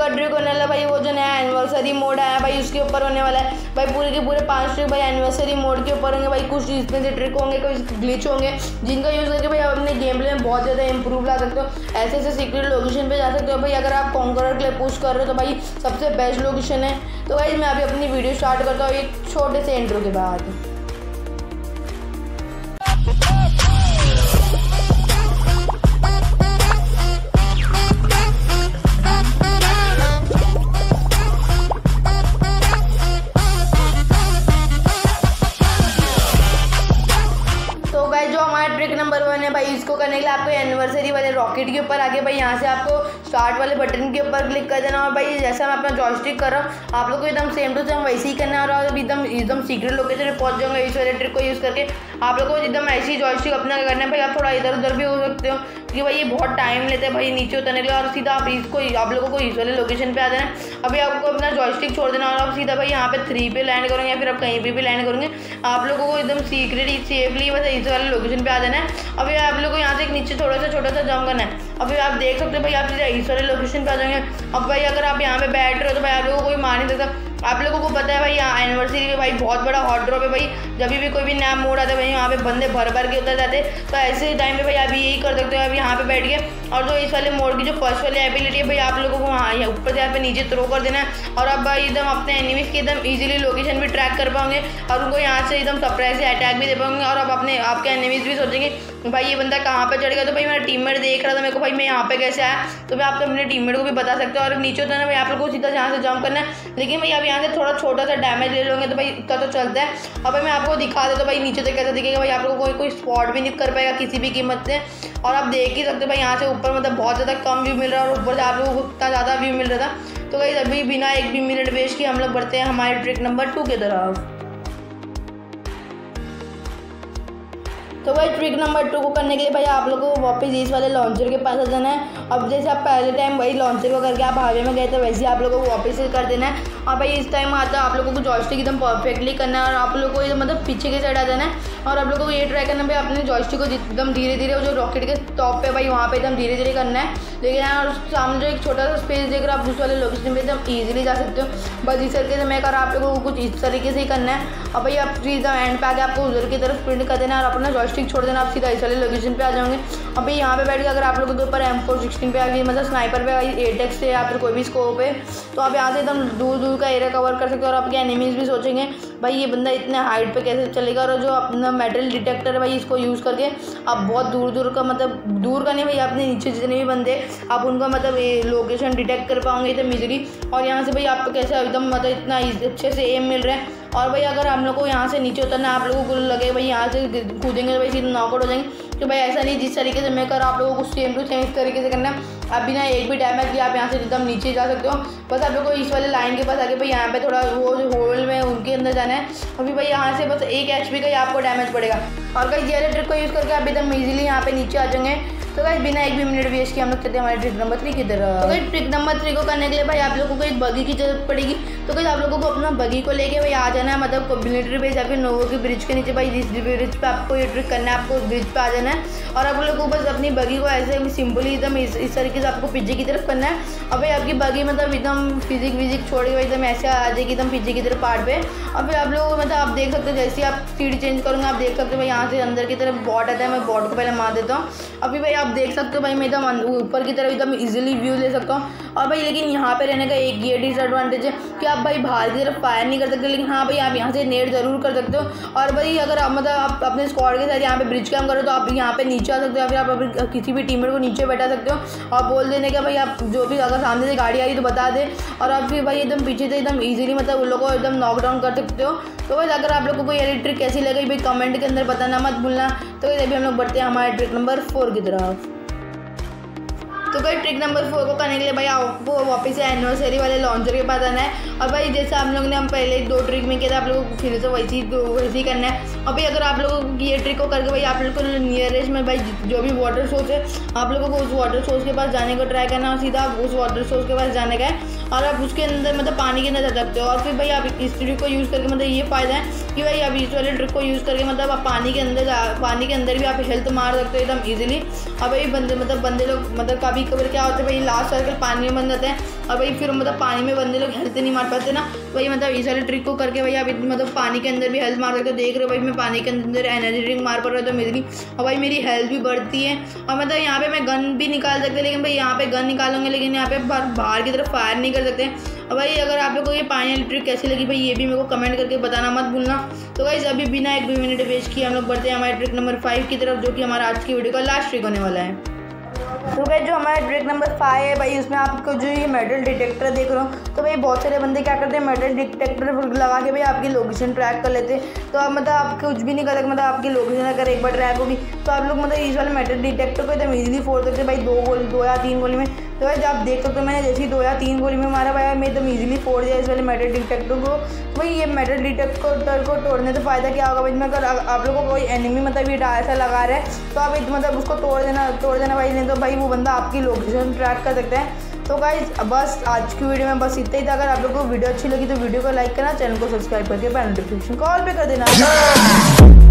का ट्रिक होने वाला भाई वो जो नया एनिवर्सरी मोड आया भाई उसके ऊपर होने वाला है भाई। पूरे के पूरे 5 ट्रिक भाई एनिवर्सरी मोड के ऊपर होंगे भाई। कुछ इसमें से ट्रिक होंगे, कुछ ग्लिच होंगे जिनका यूज़ करके भाई आप अपने गेम प्ले में बहुत ज़्यादा इंप्रूव ला सकते हो। ऐसे ऐसे सीक्रेट लोकेशन पे जा सकते हो भाई। अगर आप कॉन्करर के लिए पुश कर रहे हो तो भाई सबसे बेस्ट लोकेशन है। तो भाई मैं अभी अपनी वीडियो स्टार्ट करता हूँ एक छोटे से इंट्रो के बाद। ट्रिक नंबर 1 है भाई। इसको करने के लिए आपको एनिवर्सरी वाले रॉकेट के ऊपर आके भाई यहाँ से आपको स्टार्ट वाले बटन के ऊपर क्लिक कर देना। और भाई जैसा मैं अपना जॉयस्टिक कर रहा हूँ आप लोग को एकदम सेम टू सेम वैसे ही करना है। और एकदम सीक्रेट लोकेशन में पहुँच जाऊँगा इस वाले ट्रिक को यूज़ करके। आप लोग को एकदम ऐसी जॉयस्टिक अपना करना है भाई। आप थोड़ा इधर उधर भी हो सकते हो क्योंकि भाई ये बहुत टाइम लेते हैं भाई नीचे उतरने के लिए। और सीधा आप लोगों को इस वाले लोकेशन पे आ जाना है। अभी आपको अपना जॉयस्टिक छोड़ देना और आप सीधा भाई यहाँ पे 3 पे लैंड करोगे या फिर आप कहीं पे भी लैंड करोगे। आप लोगों को एकदम सीक्रेटली सेफली बस इस वाले लोकेशन पे आ जाना है। अभी आप लोगों को यहाँ से एक नीचे थोड़ा सा छोटा सा जंप करना है। अभी आप देख सकते हो भाई आप सीधा इस वाले लोकेशन पे आ जाएंगे। अब भाई अगर आप यहाँ पे बैठ रहे हो तो भाई आप लोगों को कोई मार नहीं सकता। आप लोगों को पता है भाई यहाँ एनिवर्सरी में भाई बहुत बड़ा हॉट ड्रॉप है भाई। जब भी कोई भी नया मोड आता है भाई यहाँ पे बंदे भर के उतर जाते हैं। तो ऐसे टाइम पे भाई आप यही कर सकते हो। अभी यहाँ पे बैठ के और जो इस वाले मोड की जो फर्स्ट वाली एबिलिटी है भाई आप लोगों को वहाँ ऊपर से यहाँ पे नीचे थ्रो कर देना है। और अब भाई एकदम अपने एनिमीज की एकदम इजीली लोकेशन भी ट्रैक कर पाओगे और उनको यहाँ से एकदम सरप्राइज से अटैक भी दे पाओगे। और अब आपके एनिमीज भी सोचेंगे भाई ये बंदा कहाँ पे चढ़ गया। तो भाई मेरा टीममेट देख रहा था मेरे को भाई मैं यहाँ पे कैसे आया। तो मैं आपको अपने टीममेट को भी बता सकते हो। और नीचे उतरना भाई आप लोग को सीधा यहाँ से जंप करना है। लेकिन भाई आप यहाँ से थोड़ा छोटा सा डैमेज ले लोगे तो भाई इतना तो चलता है। अब भाई मैं आपको दिखा देता हूँ भाई नीचे से कैसे दिखेगा भाई। आप लोगों को कोई स्पॉट भी नहीं कर पाएगा किसी भी कीमत से। और आप देख ही सकते हो भाई यहाँ से ऊपर मतलब बहुत ज़्यादा कम व्यू मिल रहा है और ऊपर से आप लोगों को इतना ज़्यादा व्यू मिल रहा था। तो भाई अभी बिना एक भी मिनट वेस्ट किए हम लोग बढ़ते हैं हमारे ट्रिक नंबर 2 की तरफ। तो भाई ट्रिक नंबर 2 को करने के लिए भाई आप लोगों को वापस इस वाले लॉन्चर के पास आ जाना है। अब जैसे आप पहले टाइम भाई लॉन्चर को करके आप हाईवे में गए थे वैसे ही आप लोगों को वापस से कर देना है। और भाई इस टाइम आता है आप लोगों को जॉयस्टिक एकदम परफेक्टली करना है और आप लोगों को मतलब पीछे की साइड आ जाना है। और आप लोगों को ये ट्राई करना है भाई अपने जॉयस्टिक को एकदम धीरे धीरे जो रॉकेट के टॉप पे भाई वहाँ पे एकदम धीरे धीरे करना है। लेकिन और सामने जो एक छोटा सा स्पेस देकर आप उस वाले लोकेशन पे एकदम ईजिली जा सकते हो। बस इस तरीके से मैं कर आप लोगों को कुछ इस तरीके से ही करना है। और भाई आप सीधा एंड पे आके आपको उधर की तरफ स्प्रिंट कर देना और अपना जॉयस्टिक छोड़ देना। आप सीधा इस वाले लोकेशन पे आ जाओगे। अभी यहाँ पे बैठ के अगर आप लोगों के ऊपर M416 पे आ गई मतलब स्नाइपर पे 8x से या फिर कोई भी स्कोप है तो आप यहाँ से एकदम दूर दूर का एरिया कवर कर सकते हो। और आपके एनिमीज भी सोचेंगे भाई ये बंदा इतने हाइट पे कैसे चलेगा। और जो अपना मेटल डिटेक्टर है भाई इसको यूज़ करके आप बहुत दूर दूर का मतलब दूर का नहीं भाई अपने नीचे जितने भी बंदे आप उनका मतलब लोकेशन डिटेक्ट कर पाओगे एकदम ईजिली। और यहाँ से भाई आपको कैसे एकदम मतलब इतना अच्छे से एम मिल रहा है। और भाई अगर हम लोग को यहाँ से नीचे उतरना आप लोगों को लगे भाई यहाँ से कूदेंगे तो भाई सीधे नॉकआउट हो जाएंगे। तो भाई ऐसा नहीं जिस तरीके से मैं कर आप लोगों को सेम टू सेम इस तरीके से करना है। आप बिना एक भी डैमेज किए आप यहाँ से एकदम नीचे जा सकते हो। बस आप लोग को इस वाले लाइन के पास आके भाई यहाँ पे थोड़ा वो होल में उनके अंदर जाना है। अभी भाई यहाँ से बस 1 HP का ही आपको डैमेज पड़ेगा। और भाई ये ट्रिक को यूज़ करके आप एकदम ईजिली यहाँ पे नीचे आ जाएंगे। तो गाइस बिना एक भी मिनट वेस्ट किए हम लोग चलते हैं हमारे ट्रिक नंबर 3 की तरफ। तो गाइस ट्रिक नंबर 3 को करने के लिए भाई आप लोगों को एक बगी की जरूरत पड़ेगी। तो गाइस आप लोगों को अपना बगी को लेके भाई आ जाना है मतलब मिलिट्री बेस या फिर नोवो की ब्रिज के नीचे। भाई जिस ब्रिज पे आपको ये ट्रिक करना है आपको उस ब्रिज पे आ जाना है। और आप लोगों को बस अपनी बगी को ऐसे सिंपली एकदम इस तरीके से आपको पीछे की तरफ करना है। और भाई आपकी बगी मतलब एकदम फिजिक छोड़ के एकदम ऐसे आ जाएगी एकदम पीछे की तरफ पार्ट पे। और फिर आप लोग मतलब आप देख सकते हो जैसे आप सीढ़ी चेंज करूँगा आप देख सकते हो भाई यहाँ से अंदर की तरफ बॉट आता है। मैं बॉट को पहले मार देता हूँ। अभी भाई आप देख सकते हो भाई मैं एकदम ऊपर की तरफ एकदम इजीली व्यू ले सकता हूँ। और भाई लेकिन यहाँ पे रहने का एक ये डिसएडवांटेज है कि आप भाई बाहर की तरफ फायर नहीं कर सकते। लेकिन हाँ भाई आप यहाँ से नेट जरूर कर सकते हो। और भाई अगर आप मतलब आप अपने स्क्वाड के साथ यहाँ पे ब्रिज कैम्प करो तो आप यहाँ पे नीचे आ सकते हो या फिर आप किसी भी टीममेट को नीचे बैठा सकते हो और बोल देने का भाई आप जो भी अगर सामने से गाड़ी आ रही तो बता दे। और आप फिर भाई एकदम पीछे से एकदम ईजिली मतलब उन लोगों को एकदम नॉकडाउन कर सकते हो। तो भाई अगर आप लोगों को ये ट्रिक कैसी लगी भाई कमेंट के अंदर बताना मत भूलना। तो अभी हम लोग बढ़ते हैं हमारे ट्रिक नंबर 4 की तरफ। तो भाई ट्रिक नंबर 4 को करने के लिए भाई आपको वापस से एनिवर्सरी वाले लॉन्चर के पास आना है। और भाई जैसे आप लोगों ने हम पहले 2 ट्रिक में किया था आप लोगों को फिर से वैसे ही करना है। और भाई अगर आप लोगों को ये ट्रिक को करके भाई आप लोगों को नियरेस्ट में भाई जो भी वाटर सोर्स है आप लोगों को उस वाटर सोर्स के पास जाने को ट्राई करना और सीधा उस वाटर सोर्स के पास जाने का है। और आप उसके अंदर मतलब पानी के अंदर जा सकते हो। और फिर भाई आप इस ट्रिक को यूज़ करके मतलब ये फ़ायदा है कि भाई आप इस वाले ट्रिक को यूज़ करके मतलब आप पानी के अंदर भी आप हेल्थ मार सकते हो एकदम ईजिली। और भाई बंदे लोग मतलब काफ़ी कभी कभी क्या होता है भाई, लास्ट सर्कल पानी में बन जाते हैं और भाई फिर मतलब पानी में बंदे लोग हेल्थ नहीं मार पाते ना। वही मतलब इस वाले ट्रिक को करके भाई आप मतलब पानी के अंदर भी हेल्थ मार सकते हो। देख रहे हो भाई मैं पानी के अंदर एनर्जी ड्रिंक मार पड़ रहा है तो मेरी और भाई मेरी हेल्थ भी बढ़ती है। और मतलब यहाँ पे मैं गन भी निकाल सकते, लेकिन भाई यहाँ पे गन निकालूंगे लेकिन यहाँ पे बाहर की तरफ फायर नहीं कर सकते। और भाई अगर आप लोग को ये पानी वाली ट्रिक कैसी लगी भाई ये भी मेरे को कमेंट करके बताना मत भूलना। तो गाइस अभी बिना 1 भी मिनट वेस्ट किए हम लोग बढ़ते हैं हमारे ट्रिक नंबर 5 की तरफ, जो कि हमारा आज की वीडियो का लास्ट ट्रिक होने वाला है। तो गाइस जो हमारा ट्रिक नंबर 5 है भाई, उसमें आपको जो ये मेटल डिटेक्टर देख रहे हो, तो भाई बहुत सारे बंदे क्या करते हैं मेटल डिटेक्टर लगा के भाई आपकी लोकेशन ट्रैक कर लेते हैं। तो आप मतलब आप कुछ भी नहीं कर सकते, मतलब आपकी लोकेशन अगर एक बार ट्रैक होगी तो आप लोग मतलब इस वाले मेटल डिटेक्टर को एकदम ईजिली फोड़ सकते हैं भाई 2 या 3 गोली में। तो भाई आप देख सकते हो मैंने जैसे ही 2 या 3 गोली में मारा भाई मैं एकदम ईजिली फोड़ दिया इस वाले मेटल डिटेक्टर को। भाई ये मेटल डिटेक्टर को तोड़ने से फ़ायदा क्या होगा भाई, मैं अगर आप लोगों को कोई एनिमी मतलब ये ऐसा लगा रहा है तो आप मतलब उसको तोड़ देना भाई, नहीं तो भाई वो बंदा आपकी लोकेशन ट्रैक कर सकते हैं। तो गाइस बस आज की वीडियो में बस इतना ही था। अगर आप लोगों को वीडियो अच्छी लगी तो वीडियो को लाइक करना, चैनल को सब्सक्राइब करके बेल नोटिफिकेशन को ऑल पे कर देना।